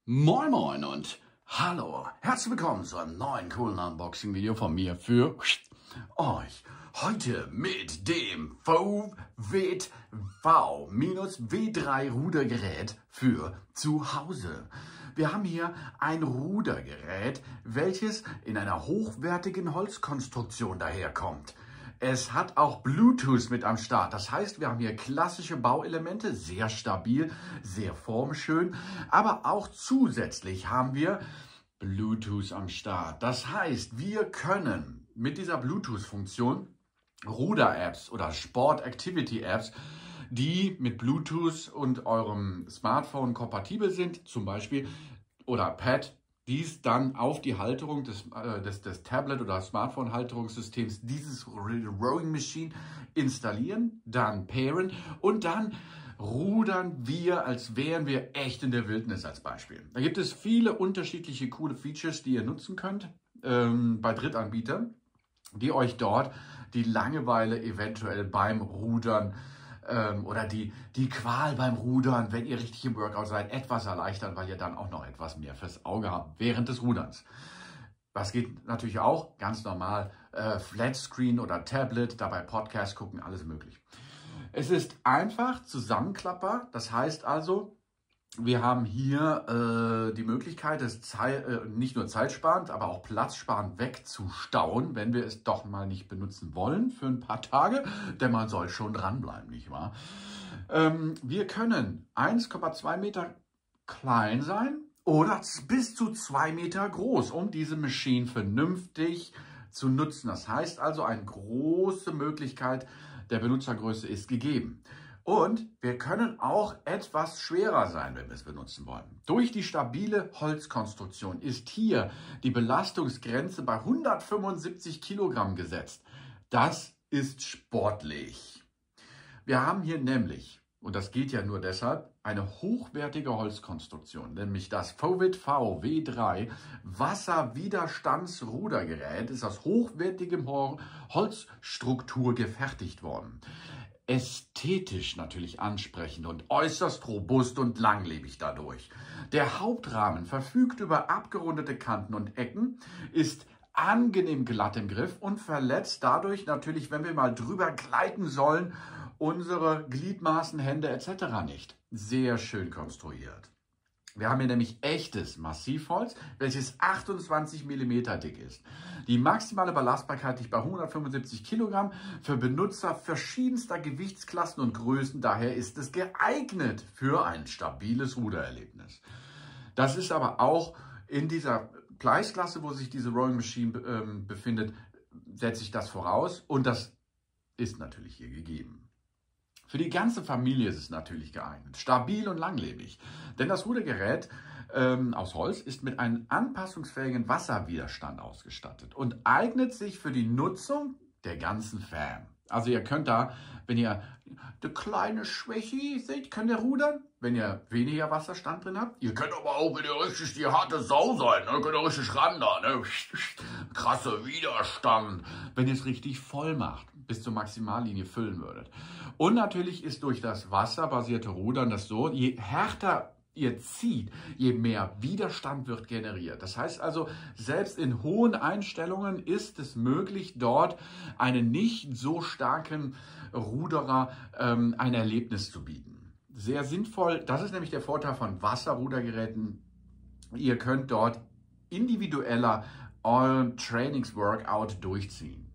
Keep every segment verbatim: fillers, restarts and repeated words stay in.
Moin Moin und hallo, herzlich willkommen zu einem neuen coolen Unboxing-Video von mir für euch. Heute mit dem Fovit V W drei Rudergerät für zu Hause. Wir haben hier ein Rudergerät, welches in einer hochwertigen Holzkonstruktion daherkommt. Es hat auch Bluetooth mit am Start. Das heißt, wir haben hier klassische Bauelemente, sehr stabil, sehr formschön. Aber auch zusätzlich haben wir Bluetooth am Start. Das heißt, wir können mit dieser Bluetooth-Funktion Ruder-Apps oder Sport-Activity-Apps, die mit Bluetooth und eurem Smartphone kompatibel sind, zum Beispiel, oder Pad, dies dann auf die Halterung des, äh, des, des Tablet- oder Smartphone-Halterungssystems dieses Rowing Machine installieren, dann pairen und dann rudern wir, als wären wir echt in der Wildnis als Beispiel. Da gibt es viele unterschiedliche coole Features, die ihr nutzen könnt ähm, bei Drittanbietern, die euch dort die Langeweile eventuell beim Rudern oder die, die Qual beim Rudern, wenn ihr richtig im Workout seid, etwas erleichtern, weil ihr dann auch noch etwas mehr fürs Auge habt während des Ruderns. Das geht natürlich auch ganz normal, äh, Flatscreen oder Tablet, dabei Podcast gucken, alles möglich. Es ist einfach Zusammenklapper, das heißt also, wir haben hier äh, die Möglichkeit, es Zeit, äh, nicht nur zeitsparend, aber auch platzsparend wegzustauen, wenn wir es doch mal nicht benutzen wollen für ein paar Tage, denn man soll schon dranbleiben, nicht wahr? Ähm, wir können eins Komma zwei Meter klein sein oder bis zu zwei Meter groß, um diese Maschine vernünftig zu nutzen. Das heißt also, eine große Möglichkeit der Benutzergröße ist gegeben. Und wir können auch etwas schwerer sein, wenn wir es benutzen wollen. Durch die stabile Holzkonstruktion ist hier die Belastungsgrenze bei hundertfünfundsiebzig Kilogramm gesetzt. Das ist sportlich. Wir haben hier nämlich, und das geht ja nur deshalb, eine hochwertige Holzkonstruktion, nämlich das Fovit V W drei Wasserwiderstandsrudergerät ist aus hochwertigem Holzstruktur gefertigt worden. Ästhetisch natürlich ansprechend und äußerst robust und langlebig dadurch. Der Hauptrahmen verfügt über abgerundete Kanten und Ecken, ist angenehm glatt im Griff und verletzt dadurch natürlich, wenn wir mal drüber gleiten sollen, unsere Gliedmaßen, Hände et cetera nicht. Sehr schön konstruiert. Wir haben hier nämlich echtes Massivholz, welches achtundzwanzig Millimeter dick ist. Die maximale Belastbarkeit liegt bei hundertfünfundsiebzig Kilogramm für Benutzer verschiedenster Gewichtsklassen und Größen. Daher ist es geeignet für ein stabiles Rudererlebnis. Das ist aber auch in dieser Preisklasse, wo sich diese Rowing Machine ähm, befindet, setze ich das voraus und das ist natürlich hier gegeben. Für die ganze Familie ist es natürlich geeignet, stabil und langlebig, denn das Rudergerät ähm, aus Holz ist mit einem anpassungsfähigen Wasserwiderstand ausgestattet und eignet sich für die Nutzung der ganzen Fam. Also ihr könnt da, wenn ihr eine kleine Schwäche seht, könnt ihr rudern, wenn ihr weniger Wasserstand drin habt. Ihr könnt aber auch, wenn ihr richtig die harte Sau seid, ne, könnt ihr richtig ran da, ne? Krasser Widerstand, wenn ihr es richtig voll macht, bis zur Maximallinie füllen würdet. Und natürlich ist durch das wasserbasierte Rudern das so, je härter ihr zieht, je mehr Widerstand wird generiert. Das heißt also, selbst in hohen Einstellungen ist es möglich, dort einen nicht so starken Ruderer ähm, ein Erlebnis zu bieten. Sehr sinnvoll, das ist nämlich der Vorteil von Wasserrudergeräten. Ihr könnt dort individueller euren Trainingsworkout durchziehen.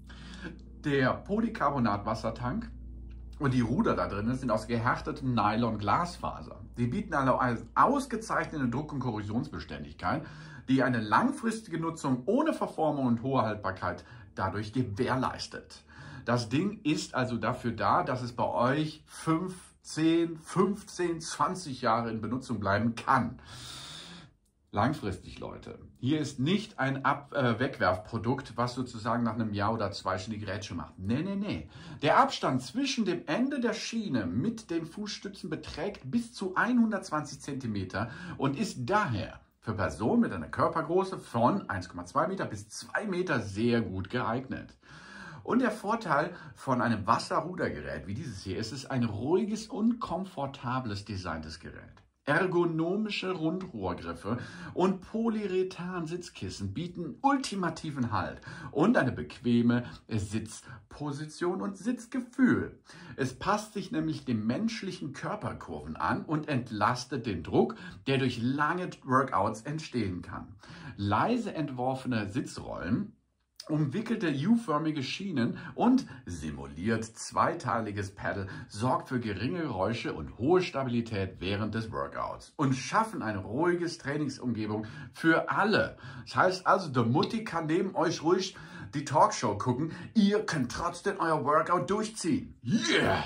Der Polycarbonat-Wassertank und die Ruder da drin sind aus gehärtetem Nylon-Glasfaser. Sie bieten eine ausgezeichnete Druck- und Korrosionsbeständigkeit, die eine langfristige Nutzung ohne Verformung und hohe Haltbarkeit dadurch gewährleistet. Das Ding ist also dafür da, dass es bei euch fünf, zehn, fünfzehn, zwanzig Jahre in Benutzung bleiben kann. Langfristig, Leute. Hier ist nicht ein Ab äh, Wegwerfprodukt, was sozusagen nach einem Jahr oder zwei schon die Grätsche macht. Nee, nee, nee. Der Abstand zwischen dem Ende der Schiene mit den Fußstützen beträgt bis zu hundertzwanzig Zentimeter und ist daher für Personen mit einer Körpergröße von eins Komma zwei Meter bis zwei Meter sehr gut geeignet. Und der Vorteil von einem Wasserrudergerät wie dieses hier ist, es ist ein ruhiges und komfortables designtes Gerät. Ergonomische Rundrohrgriffe und Polyurethan-Sitzkissen bieten ultimativen Halt und eine bequeme Sitzposition und Sitzgefühl. Es passt sich nämlich den menschlichen Körperkurven an und entlastet den Druck, der durch lange Workouts entstehen kann. Leise entworfene Sitzrollen, umwickelte U-förmige Schienen und simuliert zweiteiliges Pedal sorgt für geringe Geräusche und hohe Stabilität während des Workouts und schaffen eine ruhige Trainingsumgebung für alle. Das heißt also, der Mutti kann neben euch ruhig die Talkshow gucken, ihr könnt trotzdem euer Workout durchziehen. Yeah!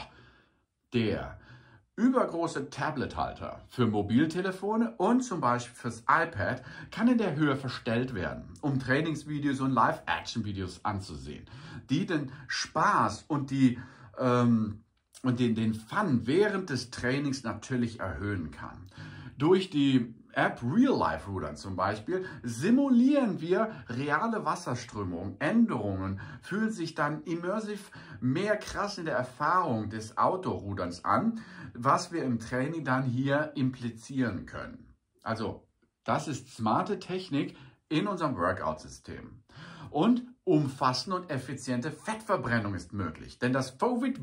Der übergroße Tablet-Halter für Mobiltelefone und zum Beispiel fürs iPad kann in der Höhe verstellt werden, um Trainingsvideos und Live-Action-Videos anzusehen, die den Spaß und, die, ähm, und den, den Fun während des Trainings natürlich erhöhen kann. Durch die App Real Life Rudern zum Beispiel simulieren wir reale Wasserströmungen, Änderungen, fühlen sich dann immersiv mehr krass in der Erfahrung des Outdoor-Ruderns an, was wir im Training dann hier implizieren können. Also das ist smarte Technik in unserem Workout-System. Und umfassende und effiziente Fettverbrennung ist möglich. Denn das Fovit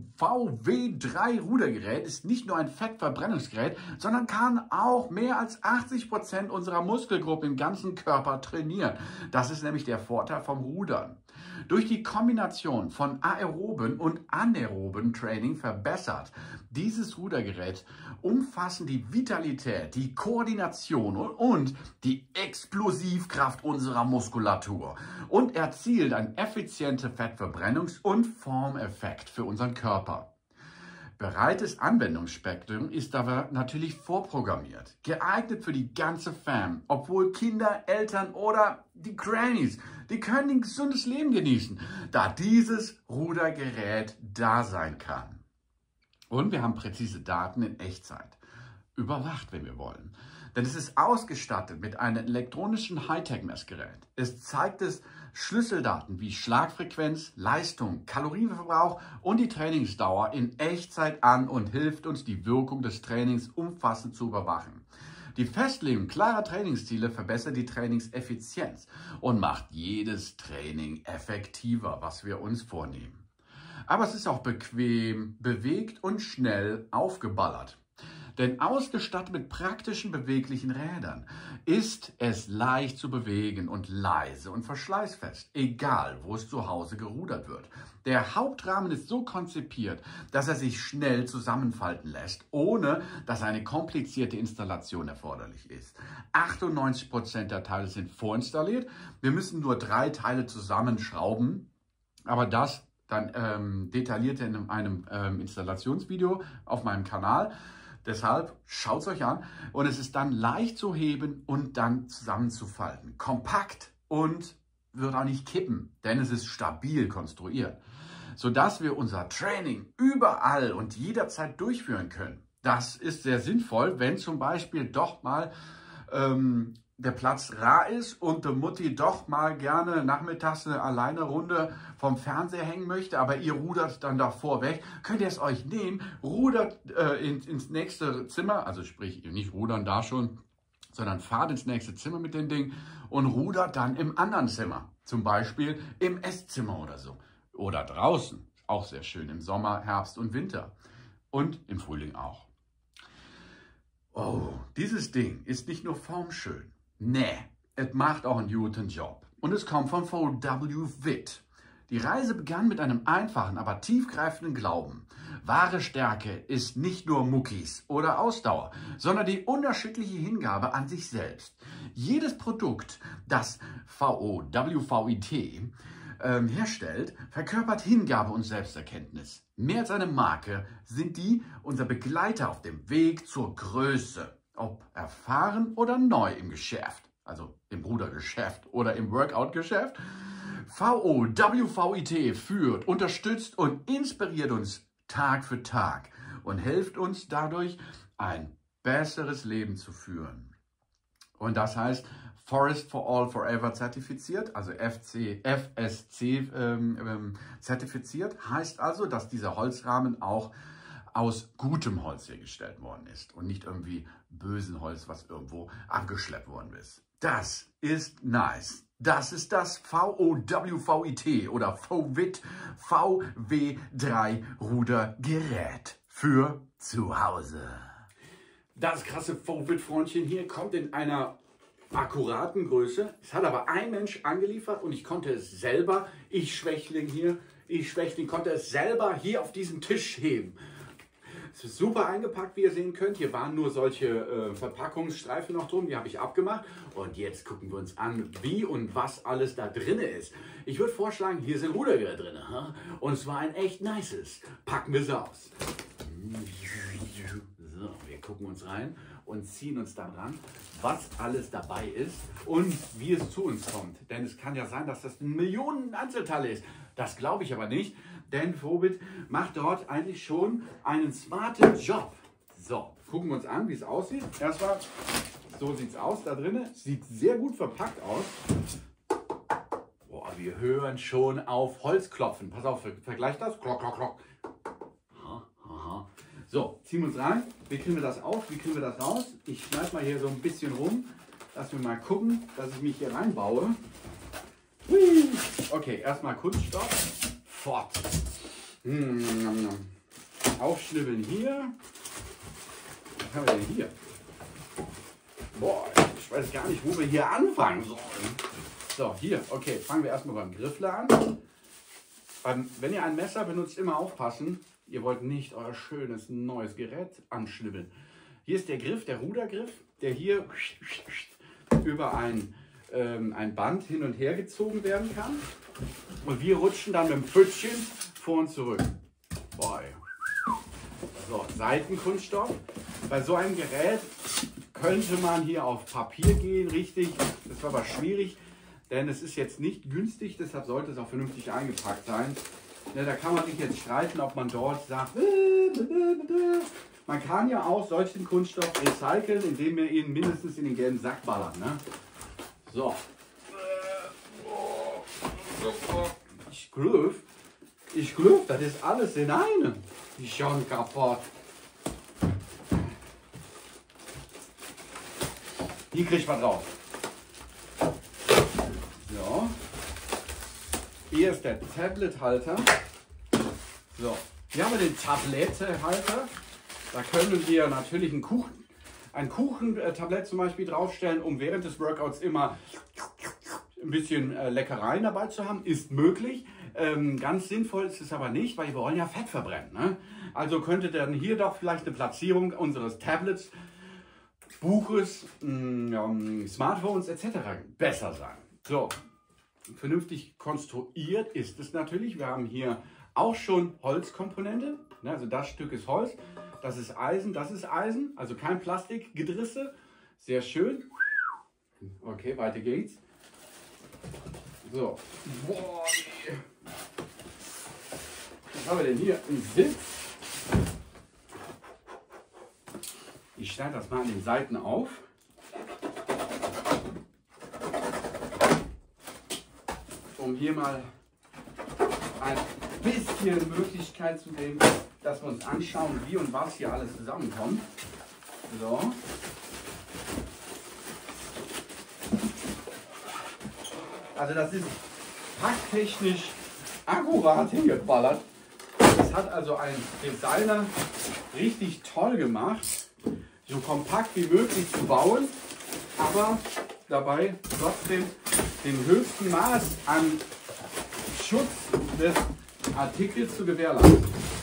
V W drei Rudergerät ist nicht nur ein Fettverbrennungsgerät, sondern kann auch mehr als achtzig Prozent unserer Muskelgruppe im ganzen Körper trainieren. Das ist nämlich der Vorteil vom Rudern. Durch die Kombination von aeroben und anaeroben Training verbessert dieses Rudergerät umfassend die Vitalität, die Koordination und die Explosivkraft unserer Muskulatur und erzielt einen effizienten Fettverbrennungs- und Formeffekt für unseren Körper. Breites Anwendungsspektrum ist aber natürlich vorprogrammiert, geeignet für die ganze Fam, obwohl Kinder, Eltern oder die Grannies, die können ein gesundes Leben genießen, da dieses Rudergerät da sein kann. Und wir haben präzise Daten in Echtzeit, überwacht, wenn wir wollen. Denn es ist ausgestattet mit einem elektronischen Hightech-Messgerät. Es zeigt es Schlüsseldaten wie Schlagfrequenz, Leistung, Kalorienverbrauch und die Trainingsdauer in Echtzeit an und hilft uns, die Wirkung des Trainings umfassend zu überwachen. Die Festlegung klarer Trainingsziele verbessert die Trainingseffizienz und macht jedes Training effektiver, was wir uns vornehmen. Aber es ist auch bequem, bewegt und schnell aufgeballert. Denn ausgestattet mit praktischen, beweglichen Rädern ist es leicht zu bewegen und leise und verschleißfest, egal wo es zu Hause gerudert wird. Der Hauptrahmen ist so konzipiert, dass er sich schnell zusammenfalten lässt, ohne dass eine komplizierte Installation erforderlich ist. achtundneunzig Prozent der Teile sind vorinstalliert. Wir müssen nur drei Teile zusammenschrauben, aber das dann ähm, detailliert in einem ähm, Installationsvideo auf meinem Kanal. Deshalb schaut es euch an und es ist dann leicht zu heben und dann zusammenzufalten. Kompakt und wird auch nicht kippen, denn es ist stabil konstruiert, sodass wir unser Training überall und jederzeit durchführen können. Das ist sehr sinnvoll, wenn zum Beispiel doch mal ähm, der Platz rar ist und der Mutti doch mal gerne nachmittags eine alleine Runde vom Fernseher hängen möchte, aber ihr rudert dann davor weg, könnt ihr es euch nehmen, rudert äh, ins, ins nächste Zimmer, also sprich nicht rudern da schon, sondern fahrt ins nächste Zimmer mit dem Ding und rudert dann im anderen Zimmer, zum Beispiel im Esszimmer oder so. Oder draußen, auch sehr schön im Sommer, Herbst und Winter und im Frühling auch. Oh, dieses Ding ist nicht nur formschön. Nee, es macht auch einen guten Job. Und es kommt von V W Vit. Die Reise begann mit einem einfachen, aber tiefgreifenden Glauben. Wahre Stärke ist nicht nur Muckis oder Ausdauer, sondern die unterschiedliche Hingabe an sich selbst. Jedes Produkt, das V W Vit ähm, herstellt, verkörpert Hingabe und Selbsterkenntnis. Mehr als eine Marke sind die unser Begleiter auf dem Weg zur Größe. Ob erfahren oder neu im Geschäft, also im Rudergeschäft oder im Workout-Geschäft. V W Vit führt, unterstützt und inspiriert uns Tag für Tag und hilft uns dadurch, ein besseres Leben zu führen. Und das heißt, Forest for All Forever zertifiziert, also F C, F S C ähm, ähm, zertifiziert, heißt also, dass dieser Holzrahmen auch aus gutem Holz hergestellt worden ist und nicht irgendwie bösen Holz, was irgendwo abgeschleppt worden ist. Das ist nice. Das ist das V O W V I T oder V W I T V W drei Rudergerät für zu Hause. Das krasse V W I T-Freundchen hier kommt in einer akkuraten Größe. Es hat aber ein Mensch angeliefert und ich konnte es selber, ich Schwächling hier, ich Schwächling konnte es selber hier auf diesen Tisch heben. Es ist super eingepackt, wie ihr sehen könnt. Hier waren nur solche äh, Verpackungsstreifen noch drum, die habe ich abgemacht. Und jetzt gucken wir uns an, wie und was alles da drin ist. Ich würde vorschlagen, hier sind Rudergeräte drin. Huh? Und zwar ein echt nices. Packen wir es aus. So, wir gucken uns rein und ziehen uns dann ran, was alles dabei ist und wie es zu uns kommt. Denn es kann ja sein, dass das Millionen Einzelteile ist. Das glaube ich aber nicht, denn V W I T macht dort eigentlich schon einen smarten Job. So, gucken wir uns an, wie es aussieht. Erstmal, so sieht es aus da drin. Sieht sehr gut verpackt aus. Boah, wir hören schon auf Holz klopfen. Pass auf, vergleicht das. Klock, klock, klock. So, ziehen wir uns rein. Wie kriegen wir das auf? Wie kriegen wir das raus? Ich schneide mal hier so ein bisschen rum. Lass mich mal gucken, dass ich mich hier reinbaue. Hui. Okay, erstmal Kunststoff. Fort. Hm. Aufschnibbeln hier. Was haben wir denn hier? Boah, ich weiß gar nicht, wo wir hier anfangen sollen. So, hier. Okay, fangen wir erstmal beim Griffler an. Ähm, wenn ihr ein Messer benutzt, immer aufpassen. Ihr wollt nicht euer schönes neues Gerät anschnibbeln. Hier ist der Griff, der Rudergriff, der hier über ein, ähm, ein Band hin und her gezogen werden kann. Und wir rutschen dann mit dem Pfötchen vor und zurück. Boy. So, Seitenkunststoff. Bei so einem Gerät könnte man hier auf Papier gehen, richtig. Das war aber schwierig, denn es ist jetzt nicht günstig, deshalb sollte es auch vernünftig eingepackt sein. Ja, da kann man sich jetzt streiten, ob man dort sagt, man kann ja auch solchen Kunststoff recyceln, indem wir ihn mindestens in den gelben Sack ballern. Ne? So. Ich glaube, ich glaube, das ist alles in einem. Die schon kaputt. Hier kriegt man drauf. So. Hier ist der Tablet-Halter. So, hier haben wir den Tablette-Halter. Da können wir natürlich einen Kuchen, ein Kuchentablett zum Beispiel draufstellen, um während des Workouts immer ein bisschen äh, Leckereien dabei zu haben. Ist möglich. Ähm, ganz sinnvoll ist es aber nicht, weil wir wollen ja Fett verbrennen. Ne? Also könnte dann hier doch vielleicht eine Platzierung unseres Tablets, Buches, mh, Smartphones et cetera besser sein. So. Vernünftig konstruiert ist es natürlich. Wir haben hier auch schon Holzkomponente. Also das Stück ist Holz, das ist Eisen, das ist Eisen. Also kein Plastikgedrisse. Sehr schön. Okay, weiter geht's. So. Boah. Was haben wir denn hier? Ein Sitz. Ich schneide das mal an den Seiten auf. Um hier mal ein bisschen Möglichkeit zu geben, dass wir uns anschauen, wie und was hier alles zusammenkommt. So. Also das ist packtechnisch akkurat hingeballert. Das hat also ein Designer richtig toll gemacht, so kompakt wie möglich zu bauen, aber dabei trotzdem den höchsten Maß an Schutz des Artikels zu gewährleisten.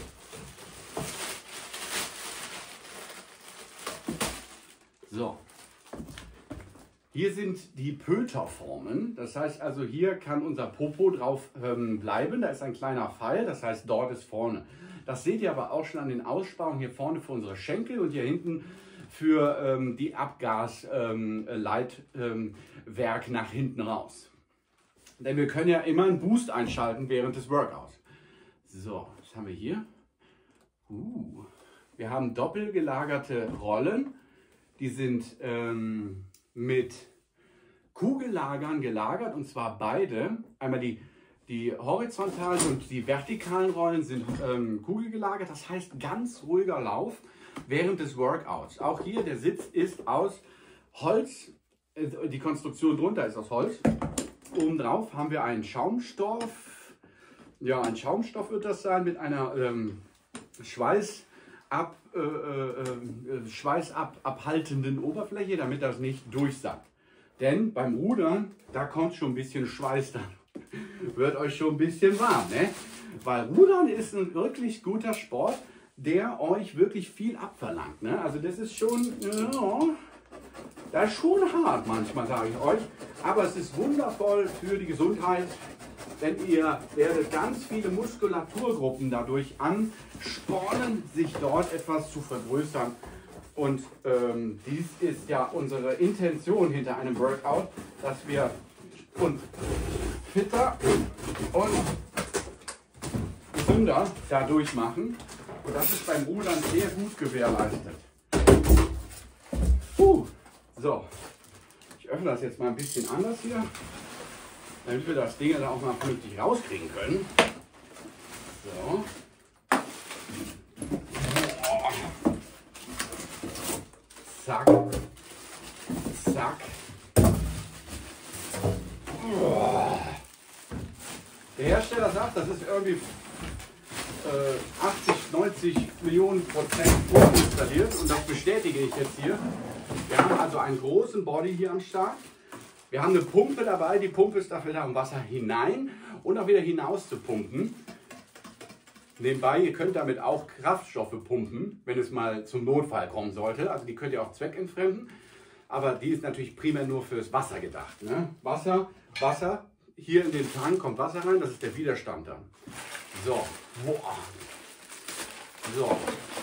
So, hier sind die Pöterformen. Das heißt also, hier kann unser Popo drauf ähm, bleiben. Da ist ein kleiner Pfeil, das heißt, dort ist vorne. Das seht ihr aber auch schon an den Aussparungen hier vorne für unsere Schenkel und hier hinten für ähm, die Abgasleitwerk ähm, ähm, nach hinten raus. Denn wir können ja immer einen Boost einschalten während des Workouts. So, was haben wir hier? Uh, wir haben doppelt gelagerte Rollen. Die sind ähm, mit Kugellagern gelagert und zwar beide. Einmal die, Die horizontalen und die vertikalen Rollen sind ähm, kugelgelagert, das heißt ganz ruhiger Lauf während des Workouts. Auch hier der Sitz ist aus Holz, äh, die Konstruktion drunter ist aus Holz. Obendrauf haben wir einen Schaumstoff, ja ein Schaumstoff wird das sein mit einer ähm, Schweißab, äh, äh, schweißabhaltenden Oberfläche, damit das nicht durchsackt. Denn beim Rudern, da kommt schon ein bisschen Schweiß dann. Wird euch schon ein bisschen warm, ne? Weil Rudern ist ein wirklich guter Sport, der euch wirklich viel abverlangt, ne? Also das ist schon, ja, das ist schon hart manchmal, sage ich euch. Aber es ist wundervoll für die Gesundheit, denn ihr werdet ganz viele Muskulaturgruppen dadurch anspornen, sich dort etwas zu vergrößern. Und ähm, dies ist ja unsere Intention hinter einem Workout, dass wir uns fitter und gesünder dadurch machen. Und das ist beim Rudern sehr gut gewährleistet. Uh, so, ich öffne das jetzt mal ein bisschen anders hier, damit wir das Ding dann auch mal vernünftig rauskriegen können. So. Zack. Zack. Der Hersteller sagt, das ist irgendwie äh, achtzig, neunzig Millionen Prozent vorinstalliert und das bestätige ich jetzt hier. Wir haben also einen großen Body hier am Start. Wir haben eine Pumpe dabei. Die Pumpe ist dafür da, um Wasser hinein und auch wieder hinaus zu pumpen. Nebenbei, ihr könnt damit auch Kraftstoffe pumpen, wenn es mal zum Notfall kommen sollte. Also die könnt ihr auch zweckentfremden. Aber die ist natürlich primär nur fürs Wasser gedacht. Ne? Wasser, Wasser. Hier in den Tank kommt Wasser rein. Das ist der Widerstand dann. So. Boah. So.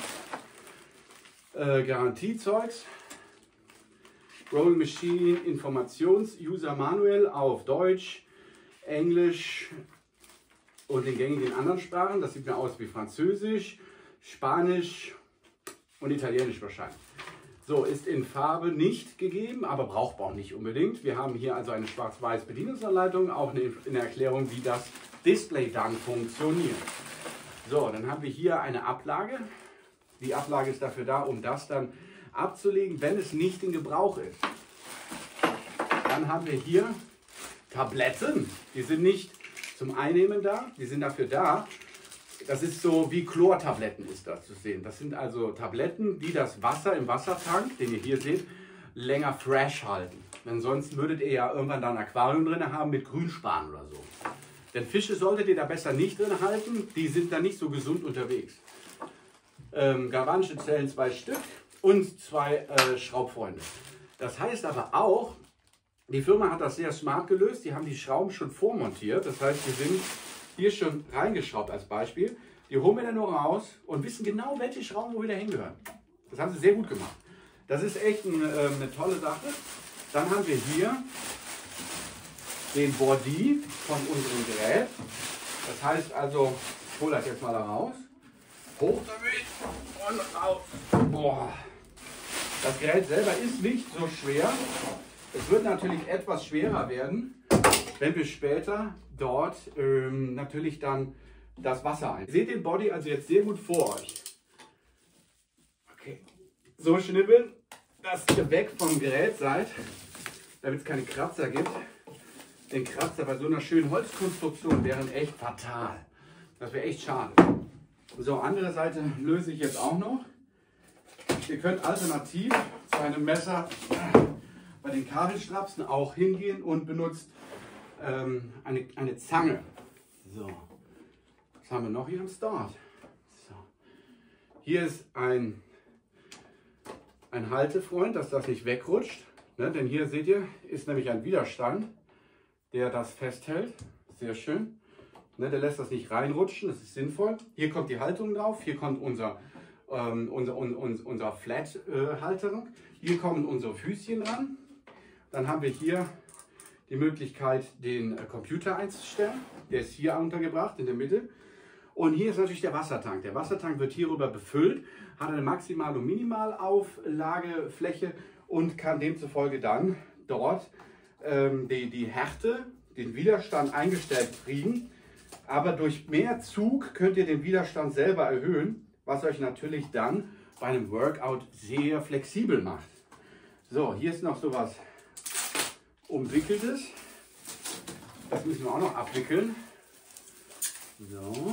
Äh, Garantiezeugs. Rolling Machine Informations-User Manual auf Deutsch, Englisch und den gängigen anderen Sprachen. Das sieht mir aus wie Französisch, Spanisch und Italienisch wahrscheinlich. So, ist in Farbe nicht gegeben, aber brauchbar nicht unbedingt. Wir haben hier also eine schwarz-weiß Bedienungsanleitung, auch eine, eine Erklärung, wie das Display dann funktioniert. So, dann haben wir hier eine Ablage. Die Ablage ist dafür da, um das dann abzulegen, wenn es nicht in Gebrauch ist. Dann haben wir hier Tabletten. Die sind nicht zum Einnehmen da, die sind dafür da. Das ist so wie Chlortabletten ist das zu sehen. Das sind also Tabletten, die das Wasser im Wassertank, den ihr hier seht, länger fresh halten. Denn sonst würdet ihr ja irgendwann da ein Aquarium drin haben mit Grünspan oder so. Denn Fische solltet ihr da besser nicht drin halten, die sind da nicht so gesund unterwegs. Ähm, Galvanische-Zellen zwei Stück und zwei äh, Schraubfreunde. Das heißt aber auch, die Firma hat das sehr smart gelöst, die haben die Schrauben schon vormontiert. Das heißt, die sind hier schon reingeschraubt als Beispiel. Die holen wir dann nur raus und wissen genau, welche Schrauben wo wieder hingehören. Das haben sie sehr gut gemacht. Das ist echt eine, äh, eine tolle Sache. Dann haben wir hier den Body von unserem Gerät. Das heißt also, ich hole das jetzt mal da raus. Hoch damit und raus. Boah. Das Gerät selber ist nicht so schwer. Es wird natürlich etwas schwerer werden, wenn wir später dort ähm, natürlich dann das Wasser ein. Ihr seht den Body also jetzt sehr gut vor euch. Okay. So schnippeln, dass ihr weg vom Gerät seid, damit es keine Kratzer gibt. Denn Kratzer bei so einer schönen Holzkonstruktion wären echt fatal. Das wäre echt schade. So, andere Seite löse ich jetzt auch noch. Ihr könnt alternativ zu einem Messer bei den Kabelstrapsen auch hingehen und benutzt ähm, eine, eine Zange. So, was haben wir noch hier am Start? So. Hier ist ein, ein Haltefreund, dass das nicht wegrutscht. Ne? Denn hier seht ihr, ist nämlich ein Widerstand, der das festhält. Sehr schön. Ne? Der lässt das nicht reinrutschen, das ist sinnvoll. Hier kommt die Haltung drauf, hier kommt unser, ähm, unser, un, un, unser Flat-Halterung. Hier kommen unsere Füßchen ran. Dann haben wir hier die Möglichkeit, den Computer einzustellen. Der ist hier untergebracht in der Mitte. Und hier ist natürlich der Wassertank. Der Wassertank wird hierüber befüllt, hat eine Maximal- und Minimalauflagefläche und kann demzufolge dann dort ähm, die, die Härte, den Widerstand eingestellt kriegen, Aber durch mehr Zug könnt ihr den Widerstand selber erhöhen, was euch natürlich dann bei einem Workout sehr flexibel macht. So, hier ist noch so was Umwickeltes. Das müssen wir auch noch abwickeln. So.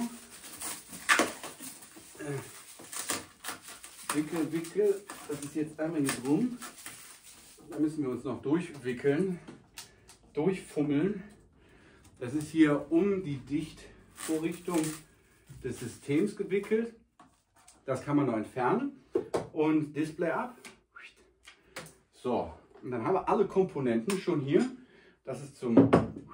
Wickel, wickel. Das ist jetzt einmal hier drum. Da müssen wir uns noch durchwickeln, durchfummeln. Das ist hier um die Dichtvorrichtung des Systems gewickelt. Das kann man noch entfernen und Display ab. So, und dann haben wir alle Komponenten schon hier. Das ist zum...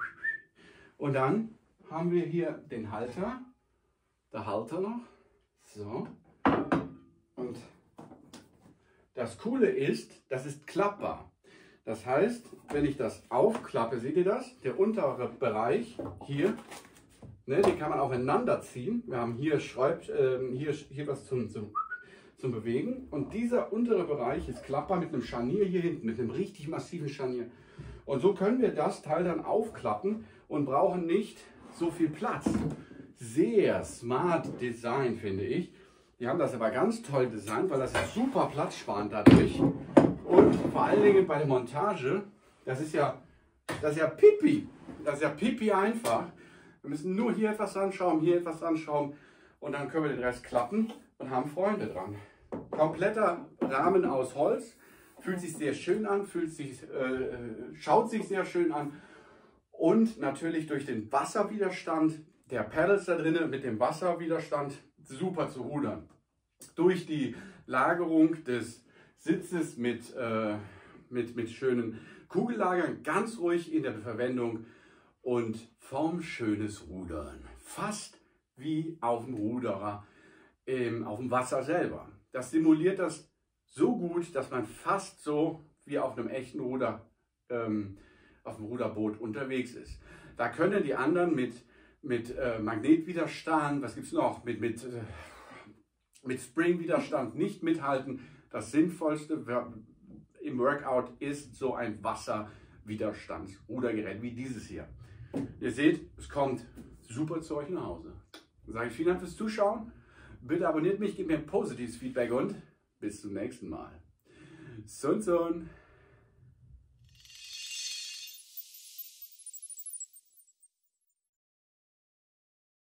Und dann haben wir hier den Halter. Der Halter noch. So. Und das Coole ist, das ist klappbar. Das heißt, wenn ich das aufklappe, seht ihr das? Der untere Bereich hier, ne, den kann man aufeinander ziehen. Wir haben hier, Schreib, äh, hier, hier was zum, zum, zum Bewegen. Und dieser untere Bereich ist klappbar mit einem Scharnier hier hinten, mit einem richtig massiven Scharnier. Und so können wir das Teil dann aufklappen und brauchen nicht so viel Platz. Sehr smart Design, finde ich. Die haben das aber ganz toll designt, weil das ist super platzsparend dadurch. Und vor allen Dingen bei der Montage, das ist ja, das ist ja pipi. Das ist ja pipi einfach. Wir müssen nur hier etwas anschrauben, hier etwas anschrauben und dann können wir den Rest klappen und haben Freunde dran. Kompletter Rahmen aus Holz. Fühlt sich sehr schön an, fühlt sich, äh, schaut sich sehr schön an. Und natürlich durch den Wasserwiderstand der Pedals da drinnen mit dem Wasserwiderstand super zu rudern. Durch die Lagerung des Sitzes mit, äh, mit, mit schönen Kugellagern, ganz ruhig in der Verwendung und formschönes Rudern. Fast wie auf dem Ruderer, ähm, auf dem Wasser selber. Das simuliert das so gut, dass man fast so wie auf einem echten Ruder, ähm, auf dem Ruderboot unterwegs ist. Da können die anderen mit, mit äh, Magnetwiderstand, was gibt es noch, mit, mit, äh, mit Springwiderstand nicht mithalten. Das Sinnvollste im Workout ist so ein Wasserwiderstandsrudergerät wie dieses hier. Ihr seht, es kommt super zu euch nach Hause. Dann sage ich vielen Dank fürs Zuschauen. Bitte abonniert mich, gebt mir ein positives Feedback und bis zum nächsten Mal. Sun Sun.